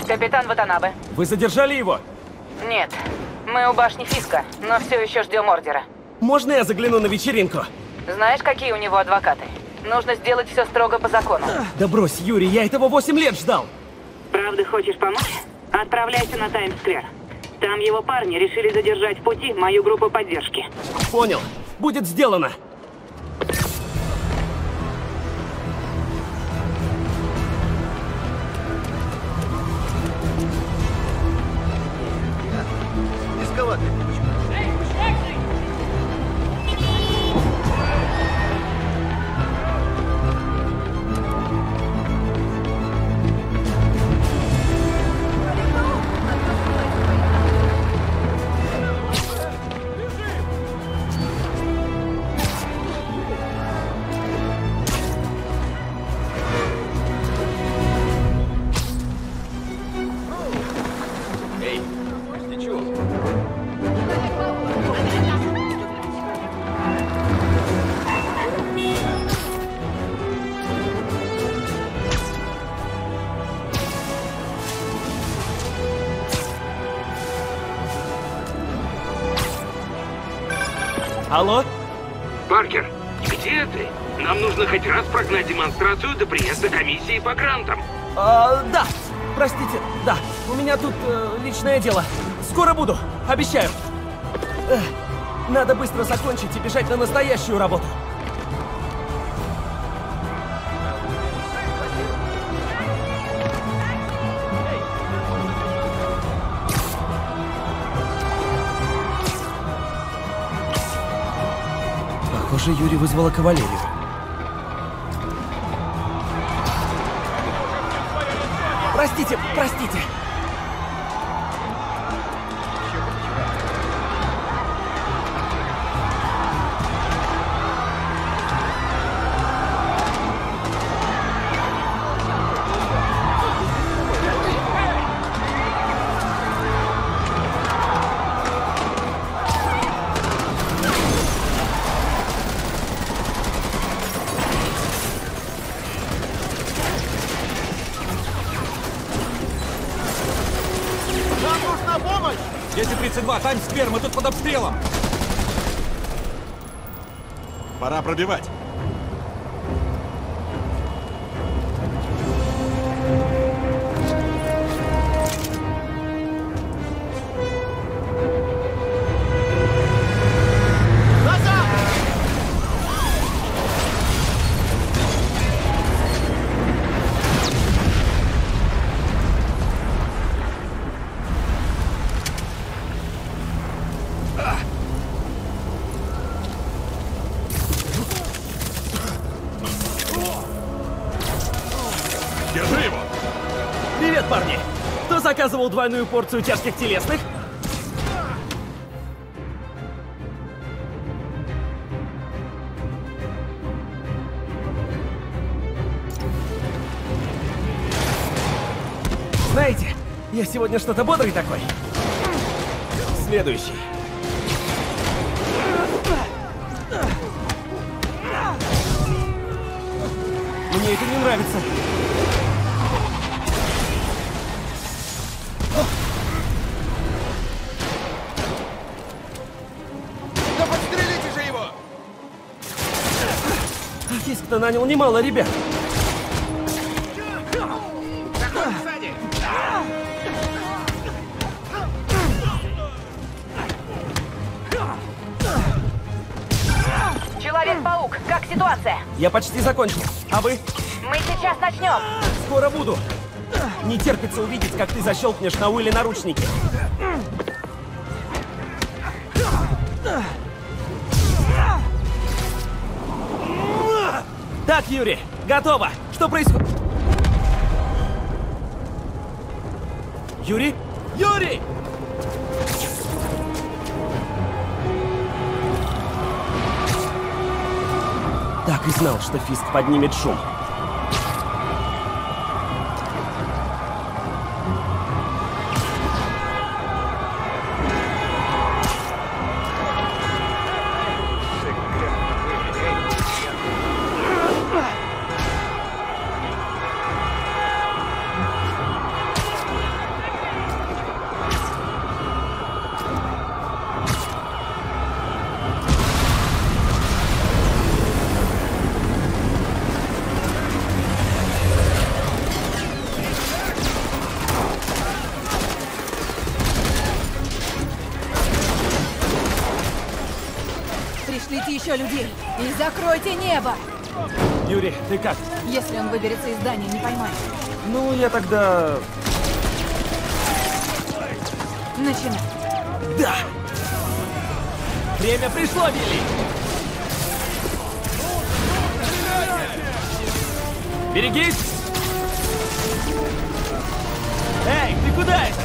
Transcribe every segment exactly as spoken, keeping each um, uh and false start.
Капитан Ватанабе. Вы задержали его? Нет. Мы у башни Фиска, но все еще ждем ордера. Можно я загляну на вечеринку? Знаешь, какие у него адвокаты? Нужно сделать все строго по закону. Да брось, Юрий, я этого восемь лет ждал. Правда, хочешь помочь? Отправляйся на Таймс-сквер. Там его парни решили задержать в пути мою группу поддержки. Понял. Будет сделано. Алло? Паркер, где ты? Нам нужно хоть раз прогнать демонстрацию до приезда комиссии по грантам. А, да, простите, да, у меня тут э, личное дело. Скоро буду, обещаю. Эх, надо быстро закончить и бежать на настоящую работу. Похоже, Юрий вызвала кавалерию. Простите, простите. десять тридцать два, Таймс-сквер, мы тут под обстрелом. Пора пробивать. Держи его! Привет, парни! Кто заказывал двойную порцию тяжких телесных? Знаете, я сегодня что-то бодрый такой. Следующий. Мне это не нравится. Да подстрелите же его! Фиск-то нанял немало ребят. Человек-паук, как ситуация? Я почти закончил. А вы? Мы сейчас начнем. Скоро буду. Не терпится увидеть, как ты защелкнешь на Уилле наручники. Так, Юрий, готово. Что происходит? Юрий? Юрий! Так и знал, что Фиск поднимет шум. еще людей и закройте небо! Юрий, ты как? Если он выберется из здания, не поймаешь. Ну, я тогда... Начинай. Да! Время пришло, Вилли! Берегись! Эй, ты куда это?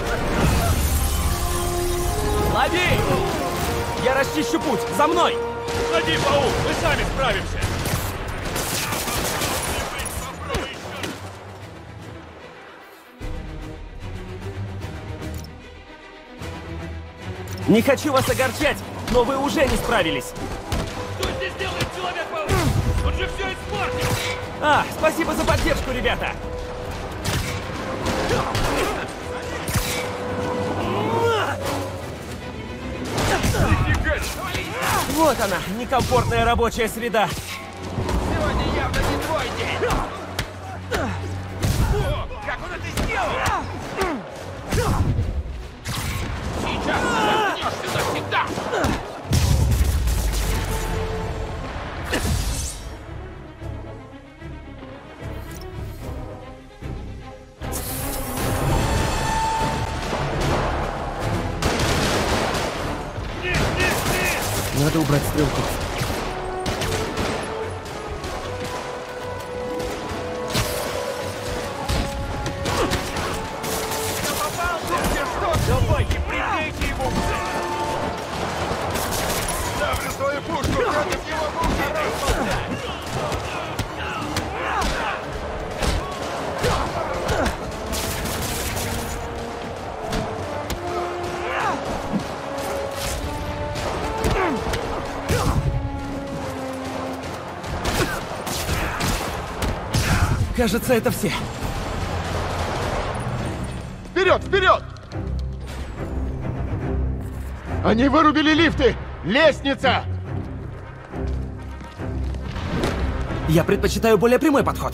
Лови! Я расчищу путь! За мной! Ходи, паук, мы сами справимся. Не хочу вас огорчать, но вы уже не справились. Что здесь делает Человек-паук? Он же все испортил. А, спасибо за поддержку, ребята. Вот она, некомфортная рабочая среда. Сегодня явно не твой день. Как он это сделал? Сейчас ты заткнешься навсегда. Надо убрать стрелку. Давайте, приклейте его! Ставлю свою пушку против его бункера! Кажется, это все. Вперед, вперед! Они вырубили лифты! Лестница! Я предпочитаю более прямой подход.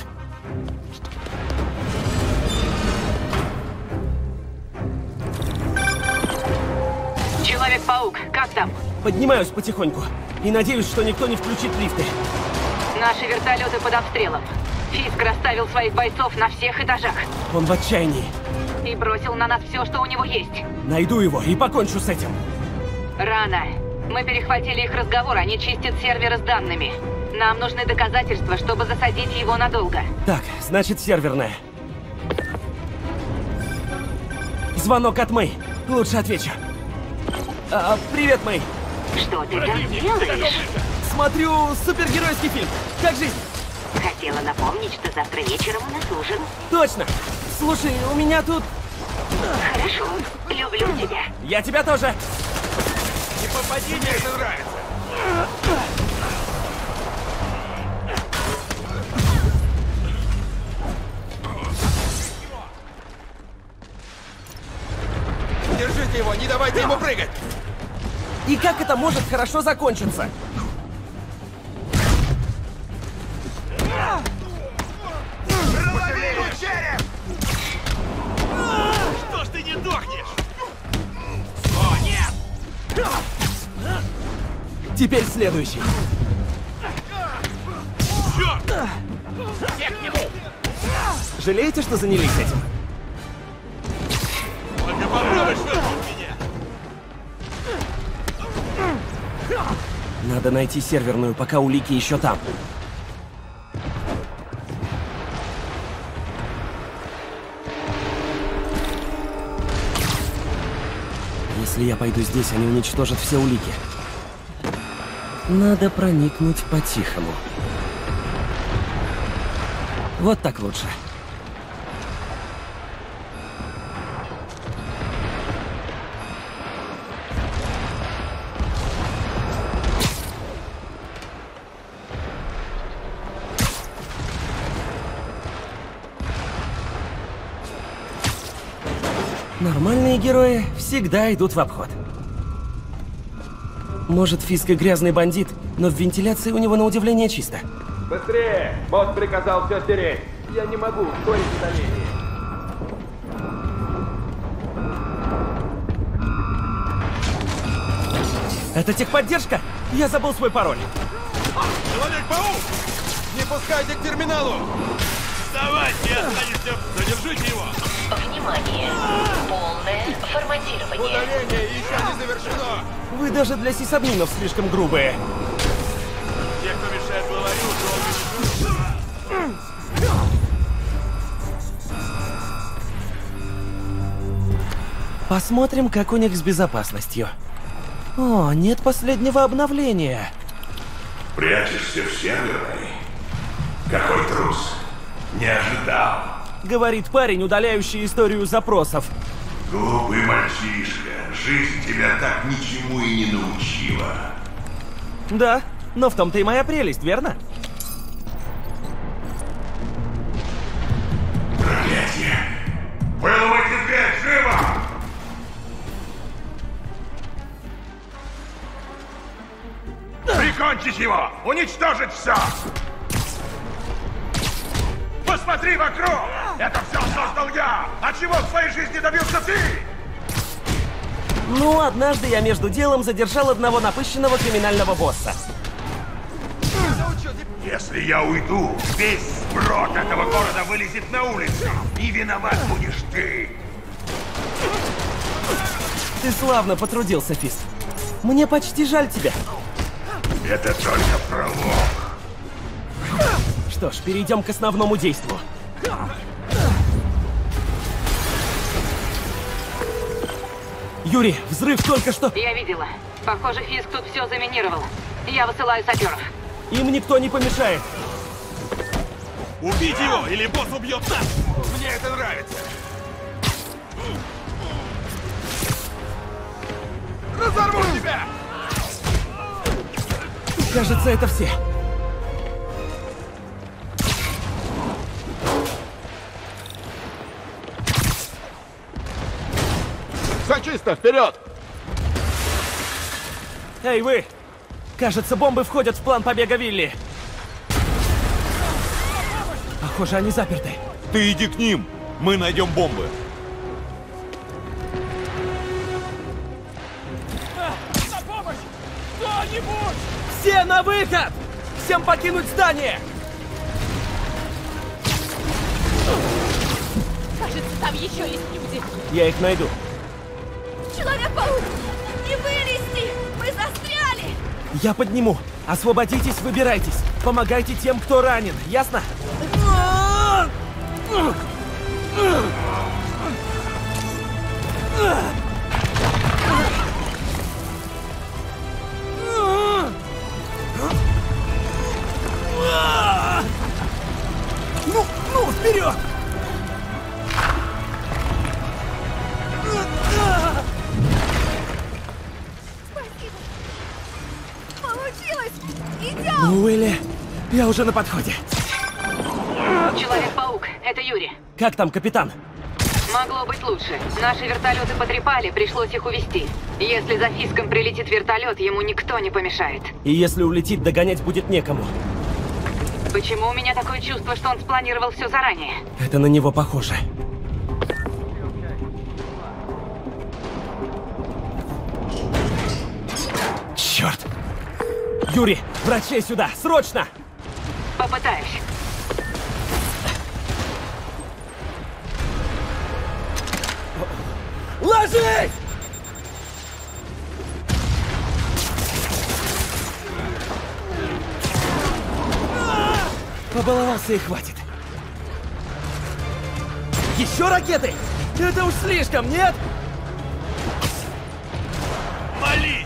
Человек-паук, как там? Поднимаюсь потихоньку. И надеюсь, что никто не включит лифты. Наши вертолеты под обстрелом. Фиск расставил своих бойцов на всех этажах. Он в отчаянии. И бросил на нас все, что у него есть. Найду его и покончу с этим. Рано. Мы перехватили их разговор, они чистят серверы с данными. Нам нужны доказательства, чтобы засадить его надолго. Так, значит, серверная. Звонок от Мэй. Лучше отвечу. А, привет, Мэй. Что ты там делаешь? Смотрю супергеройский фильм. Как жизнь? Хотела напомнить, что завтра вечером у нас ужин. Точно. Слушай, у меня тут... Хорошо. Люблю тебя. Я тебя тоже. Не попади, мне это нравится. Держите его, не давайте ему прыгать! И как это может хорошо закончиться? Что ж ты не дохнешь? О, нет! Теперь следующий. Черт! Все к нему! Жалеете, что занялись этим? Только попробуй швырнуть меня! Надо найти серверную, пока улики еще там. Если я пойду здесь, они уничтожат все улики. Надо проникнуть по-тихому. Вот так лучше. Нормальные герои всегда идут в обход. Может, Фиск и грязный бандит, но в вентиляции у него на удивление чисто. Быстрее! Босс приказал все стереть. Я не могу ускорить удаление. Это техподдержка? Я забыл свой пароль. Человек-паук! Не пускайте к терминалу! Давайте, останешься! Задержите его! Внимание! Полное форматирование. Удаление еще не завершено! Вы даже для сисадминов слишком грубые. Те, кто мешает главарю, долго Посмотрим, как у них с безопасностью. О, нет последнего обновления. Прячешься в серверной? Какой трус. Не ожидал. Говорит парень, удаляющий историю запросов. Глупый мальчишка. Жизнь тебя так ничему и не научила. Да, но в том-то и моя прелесть, верно? Проклятие. Выломайте дверь, живо! Прикончить его! Уничтожить все! Посмотри вокруг! Это все создал я! А чего в своей жизни добился ты? Ну, однажды я между делом задержал одного напыщенного криминального босса. Если я уйду, весь сброд этого города вылезет на улицу, и виноват будешь ты. Ты славно потрудился, Фист. Мне почти жаль тебя. Это только пролог. Что ж, перейдем к основному действу. Юрий, взрыв только что... Я видела. Похоже, Фиск тут все заминировал. Я высылаю саперов. Им никто не помешает. Убить его, или босс убьет нас! Мне это нравится! Разорву тебя! Кажется, это все. Все чисто, вперед! Эй, вы! Кажется, бомбы входят в план побега Вилли. Похоже, они заперты. Ты иди к ним! Мы найдем бомбы! На помощь! Кто-нибудь! Все на выход! Всем покинуть здание! Кажется, там еще есть люди. Я их найду. Человек-паук! Не вылезти! Мы застряли! Я подниму. Освободитесь, выбирайтесь. Помогайте тем, кто ранен. Ясно? Ну, ну, вперед! Получилось! Идем! Ну, Уилли, я уже на подходе. Человек-паук, это Юрий. Как там, капитан? Могло быть лучше. Наши вертолеты потрепали, пришлось их увезти. Если за Фиском прилетит вертолет, ему никто не помешает. И если улетит, догонять будет некому. Почему у меня такое чувство, что он спланировал все заранее? Это на него похоже. Черт! Юрий, врачей сюда! Срочно! Попытаюсь. Ложись! Побаловался и хватит. Еще ракеты? Это уж слишком, нет? Вали!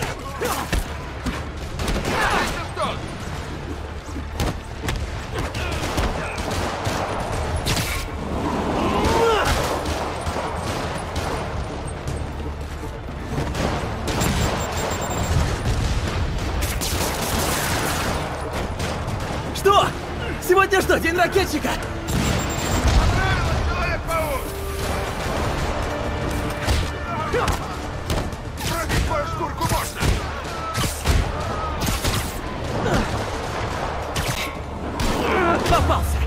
Что? Сегодня что, день ракетчика? Человек-паук! Пробить твою шкурку можно! Попался!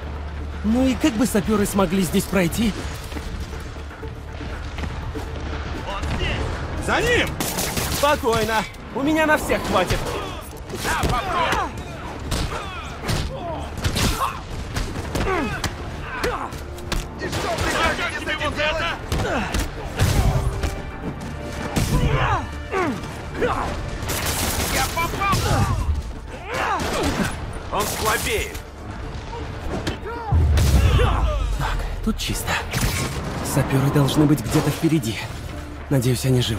Ну и как бы саперы смогли здесь пройти? За ним! Спокойно. У меня на всех хватит. Да, попробуй! И что прикажете с этим делать? Я попал! Он слабеет. Так, тут чисто. Саперы должны быть где-то впереди. Надеюсь, они живы.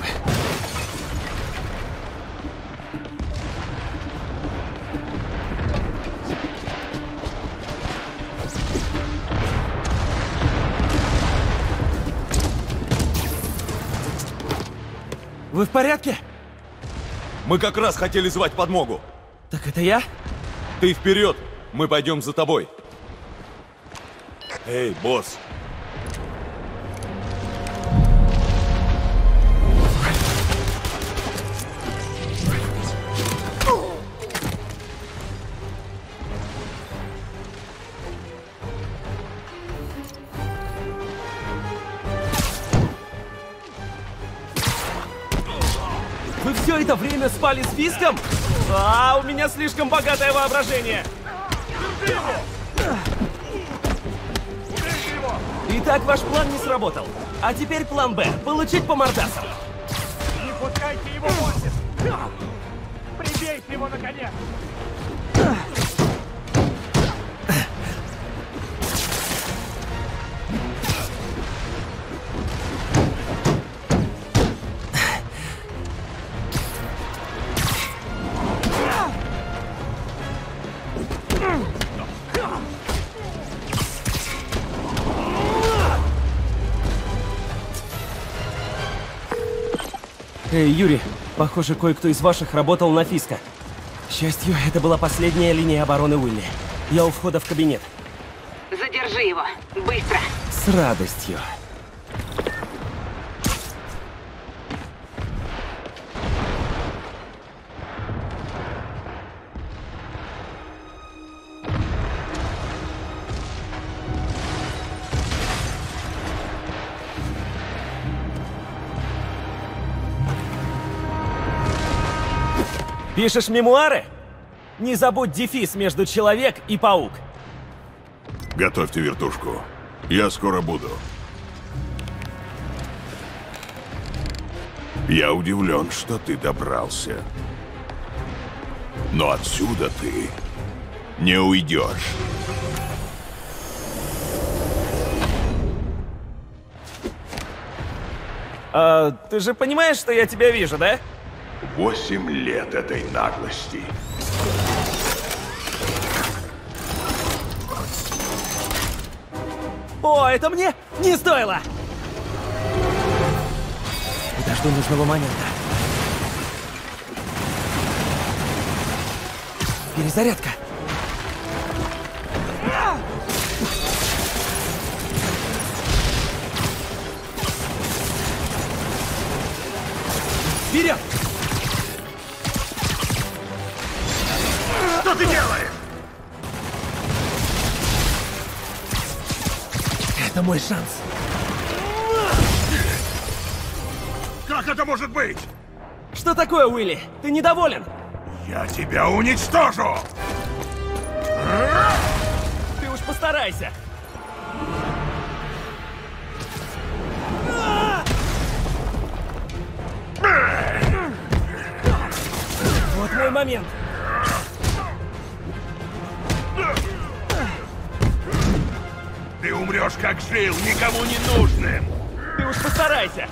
Вы в порядке? Мы как раз хотели звать подмогу. Так это я? Ты вперед, мы пойдем за тобой. Эй, босс. Вы все это время спали с Фиском? А, у меня слишком богатое воображение. Итак, ваш план не сработал. А теперь план Б. Получить по мордасам. Не пускайте его в офис! Прибейте его, наконец! Эй, Юрий, похоже, кое-кто из ваших работал на Фиска. К счастью, это была последняя линия обороны Уилли. Я у входа в кабинет. Задержи его. Быстро. С радостью. Пишешь мемуары? Не забудь дефис между человек и паук. Готовьте вертушку. Я скоро буду. Я удивлен, что ты добрался. Но отсюда ты не уйдешь. А, ты же понимаешь, что я тебя вижу, да? Восемь лет этой наглости. О, это мне не стоило! Подожду нужного момента. Перезарядка. Вперед! Что ты делаешь? Это мой шанс. Как это может быть? Что такое, Уилли? Ты недоволен? Я тебя уничтожу! Ты уж постарайся. Вот мой момент. Ты умрешь, как жил, никому не нужным! Ты уж постарайся.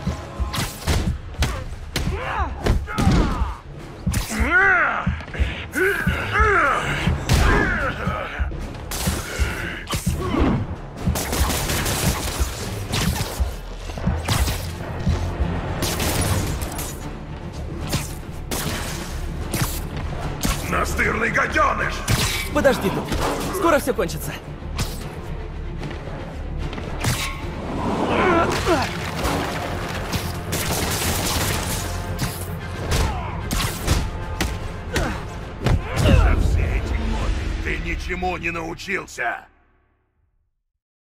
Настырный гаденыш! Подожди тут. Скоро все кончится. За все эти годы ты ничему не научился!